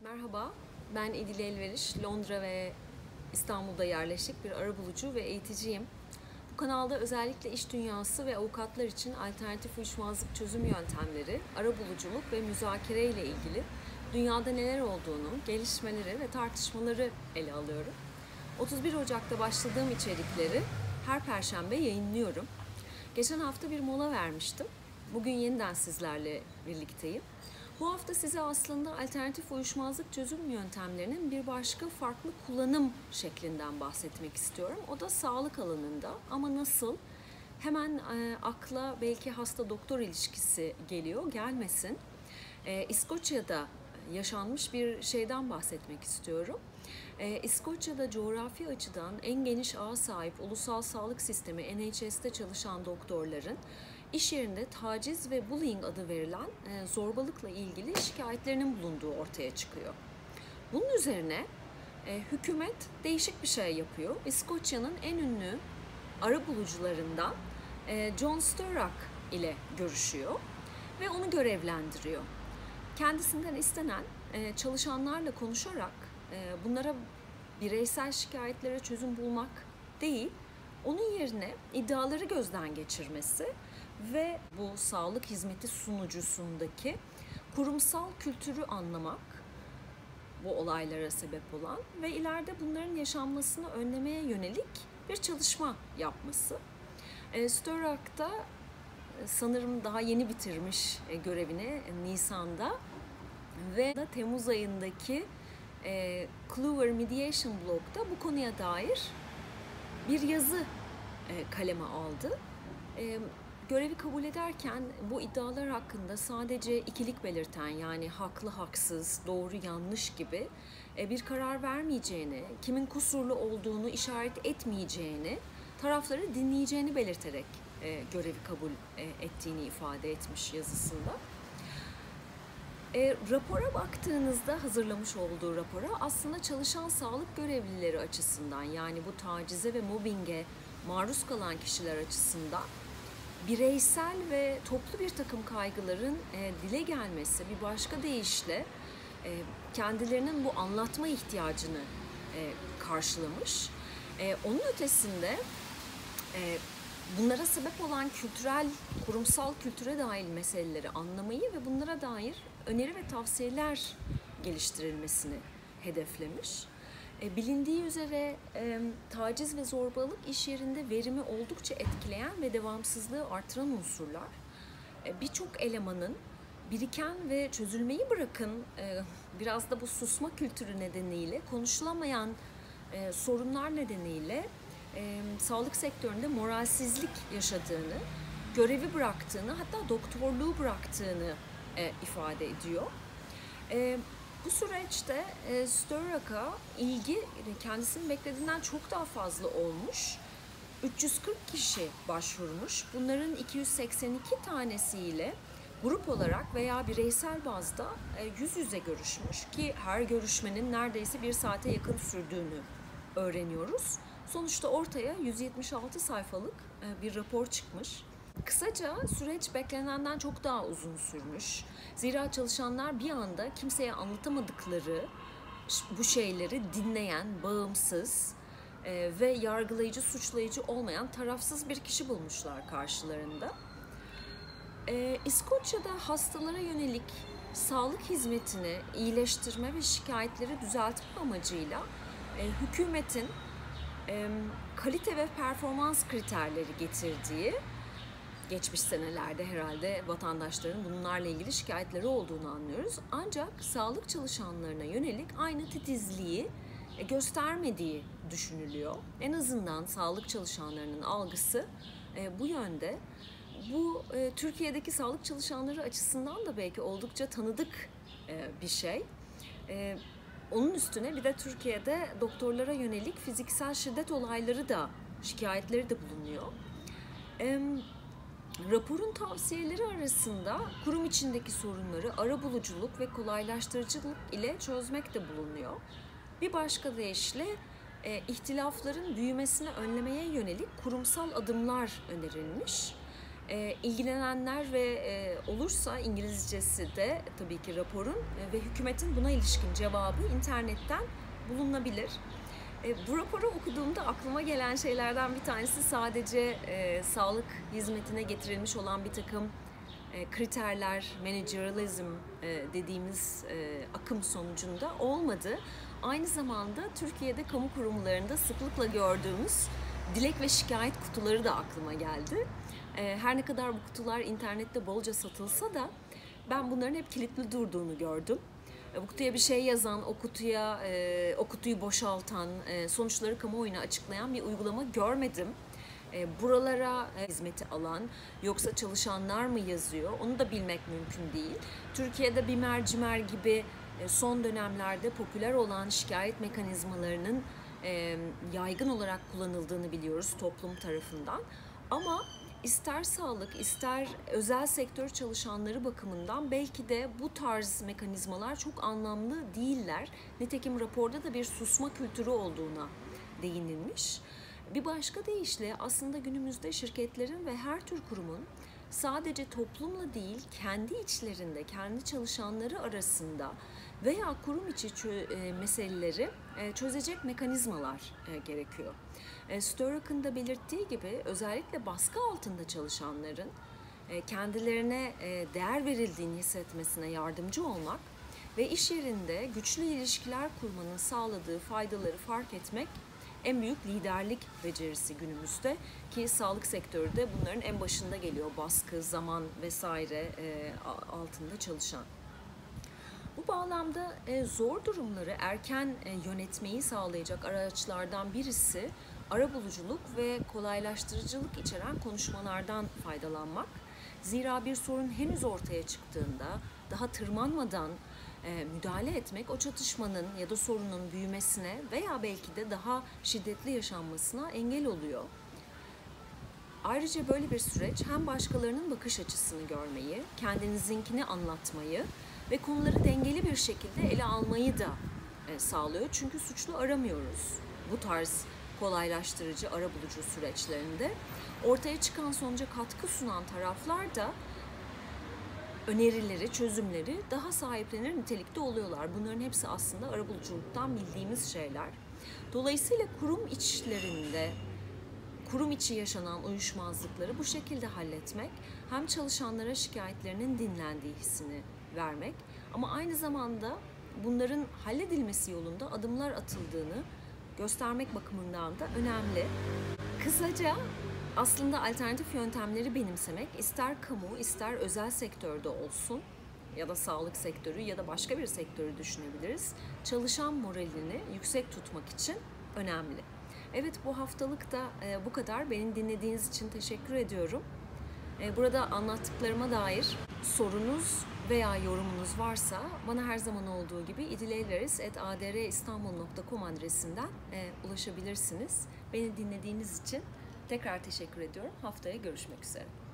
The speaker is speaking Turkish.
Merhaba, ben İdil Elveriş. Londra ve İstanbul'da yerleşik bir arabulucu ve eğiticiyim. Bu kanalda özellikle iş dünyası ve avukatlar için alternatif uyuşmazlık çözüm yöntemleri, arabuluculuk ve müzakere ile ilgili dünyada neler olduğunu, gelişmeleri ve tartışmaları ele alıyorum. 31 Ocak'ta başladığım içerikleri her Perşembe yayınlıyorum. Geçen hafta bir mola vermiştim. Bugün yeniden sizlerle birlikteyim. Bu hafta size aslında alternatif uyuşmazlık çözüm yöntemlerinin bir başka farklı kullanım şeklinden bahsetmek istiyorum. O da sağlık alanında, ama nasıl? Hemen akla belki hasta-doktor ilişkisi geliyor, gelmesin. İskoçya'da yaşanmış bir şeyden bahsetmek istiyorum. İskoçya'da coğrafi açıdan en geniş ağa sahip ulusal sağlık sistemi NHS'te çalışan doktorların iş yerinde taciz ve bullying adı verilen zorbalıkla ilgili şikayetlerinin bulunduğu ortaya çıkıyor. Bunun üzerine hükümet değişik bir şey yapıyor. İskoçya'nın en ünlü arabulucularından John Sturrock ile görüşüyor ve onu görevlendiriyor. Kendisinden istenen çalışanlarla konuşarak bunlara bireysel şikayetlere çözüm bulmak değil, onun yerine iddiaları gözden geçirmesi ve bu sağlık hizmeti sunucusundaki kurumsal kültürü anlamak, bu olaylara sebep olan ve ileride bunların yaşanmasını önlemeye yönelik bir çalışma yapması. Sturrock da sanırım daha yeni bitirmiş görevini Nisan'da ve Temmuz ayındaki Clover Mediation Blog'da bu konuya dair bir yazı kaleme aldı. Görevi kabul ederken bu iddialar hakkında sadece ikilik belirten, yani haklı haksız, doğru yanlış gibi bir karar vermeyeceğini, kimin kusurlu olduğunu işaret etmeyeceğini, tarafları dinleyeceğini belirterek görevi kabul ettiğini ifade etmiş yazısında. Rapora baktığınızda, hazırlamış olduğu rapora, aslında çalışan sağlık görevlileri açısından, yani bu tacize ve mobbinge maruz kalan kişiler açısından bireysel ve toplu bir takım kaygıların dile gelmesi, bir başka deyişle kendilerinin bu anlatma ihtiyacını karşılamış. Onun ötesinde bunlara sebep olan kültürel, kurumsal kültüre dair meseleleri anlamayı ve bunlara dair öneri ve tavsiyeler geliştirilmesini hedeflemiş. Bilindiği üzere taciz ve zorbalık iş yerinde verimi oldukça etkileyen ve devamsızlığı artıran unsurlar. Birçok elemanın biriken ve çözülmeyi bırakın biraz da bu susma kültürü nedeniyle, konuşulamayan sorunlar nedeniyle sağlık sektöründe moralsizlik yaşadığını, görevi bıraktığını, hatta doktorluğu bıraktığını ifade ediyor. Bu süreçte Sturrock'a ilgi kendisinin beklediğinden çok daha fazla olmuş. 340 kişi başvurmuş. Bunların 282 tanesiyle grup olarak veya bireysel bazda yüz yüze görüşmüş ki her görüşmenin neredeyse 1 saate yakın sürdüğünü öğreniyoruz. Sonuçta ortaya 176 sayfalık bir rapor çıkmış. Kısaca süreç beklenenden çok daha uzun sürmüş. Zira çalışanlar bir anda kimseye anlatamadıkları bu şeyleri dinleyen, bağımsız ve yargılayıcı, suçlayıcı olmayan tarafsız bir kişi bulmuşlar karşılarında. İskoçya'da hastalara yönelik sağlık hizmetini iyileştirme ve şikayetleri düzeltme amacıyla hükümetin kalite ve performans kriterleri getirdiği, geçmiş senelerde herhalde vatandaşların bunlarla ilgili şikayetleri olduğunu anlıyoruz. Ancak sağlık çalışanlarına yönelik aynı titizliği göstermediği düşünülüyor. En azından sağlık çalışanlarının algısı bu yönde. Bu Türkiye'deki sağlık çalışanları açısından da belki oldukça tanıdık bir şey. Onun üstüne bir de Türkiye'de doktorlara yönelik fiziksel şiddet olayları da, şikayetleri de bulunuyor. Raporun tavsiyeleri arasında kurum içindeki sorunları arabuluculuk ve kolaylaştırıcılık ile çözmek de bulunuyor. Bir başka deyişle ihtilafların büyümesini önlemeye yönelik kurumsal adımlar önerilmiş. İlgilenenler ve olursa İngilizcesi de tabii ki raporun ve hükümetin buna ilişkin cevabı internetten bulunabilir. Bu raporu okuduğumda aklıma gelen şeylerden bir tanesi sadece sağlık hizmetine getirilmiş olan bir takım kriterler, managerializm dediğimiz akım sonucunda olmadı. Aynı zamanda Türkiye'de kamu kurumlarında sıklıkla gördüğümüz dilek ve şikayet kutuları da aklıma geldi. Her ne kadar bu kutular internette bolca satılsa da ben bunların hep kilitli durduğunu gördüm. Bu kutuya bir şey yazan, o kutuyu boşaltan, sonuçları kamuoyuna açıklayan bir uygulama görmedim. Buralara hizmeti alan yoksa çalışanlar mı yazıyor onu da bilmek mümkün değil. Türkiye'de BİMER, CİMER gibi son dönemlerde popüler olan şikayet mekanizmalarının yaygın olarak kullanıldığını biliyoruz toplum tarafından. Ama ister sağlık, ister özel sektör çalışanları bakımından belki de bu tarz mekanizmalar çok anlamlı değiller. Nitekim raporda da bir susma kültürü olduğuna değinilmiş. Bir başka deyişle aslında günümüzde şirketlerin ve her tür kurumun sadece toplumla değil, kendi içlerinde, kendi çalışanları arasında veya kurum içi meseleleri çözecek mekanizmalar gerekiyor. Sturrock'ın da belirttiği gibi özellikle baskı altında çalışanların kendilerine değer verildiğini hissetmesine yardımcı olmak ve iş yerinde güçlü ilişkiler kurmanın sağladığı faydaları fark etmek en büyük liderlik becerisi günümüzde ki sağlık sektörü de bunların en başında geliyor. Baskı, zaman vesaire altında çalışan. Bu bağlamda zor durumları erken yönetmeyi sağlayacak araçlardan birisi arabuluculuk ve kolaylaştırıcılık içeren konuşmalardan faydalanmak. Zira bir sorun henüz ortaya çıktığında daha tırmanmadan müdahale etmek o çatışmanın ya da sorunun büyümesine veya belki de daha şiddetli yaşanmasına engel oluyor. Ayrıca böyle bir süreç hem başkalarının bakış açısını görmeyi, kendinizinkini anlatmayı ve konuları dengeli bir şekilde ele almayı da sağlıyor. Çünkü suçlu aramıyoruz bu tarz kolaylaştırıcı arabulucu süreçlerinde. Ortaya çıkan sonuca katkı sunan taraflar da önerileri, çözümleri daha sahiplenir nitelikte oluyorlar. Bunların hepsi aslında arabuluculuktan bildiğimiz şeyler. Dolayısıyla kurum içi yaşanan uyuşmazlıkları bu şekilde halletmek hem çalışanlara şikayetlerinin dinlendiği hissini vermek ama aynı zamanda bunların halledilmesi yolunda adımlar atıldığını göstermek bakımından da önemli. Kısaca aslında alternatif yöntemleri benimsemek ister kamu ister özel sektörde olsun ya da sağlık sektörü ya da başka bir sektörü düşünebiliriz. Çalışan moralini yüksek tutmak için önemli. Evet, bu haftalık da bu kadar. Beni dinlediğiniz için teşekkür ediyorum. Burada anlattıklarıma dair sorunuz veya yorumunuz varsa bana her zaman olduğu gibi idileveriz@adristanbul.com adresinden ulaşabilirsiniz. Beni dinlediğiniz için tekrar teşekkür ediyorum. Haftaya görüşmek üzere.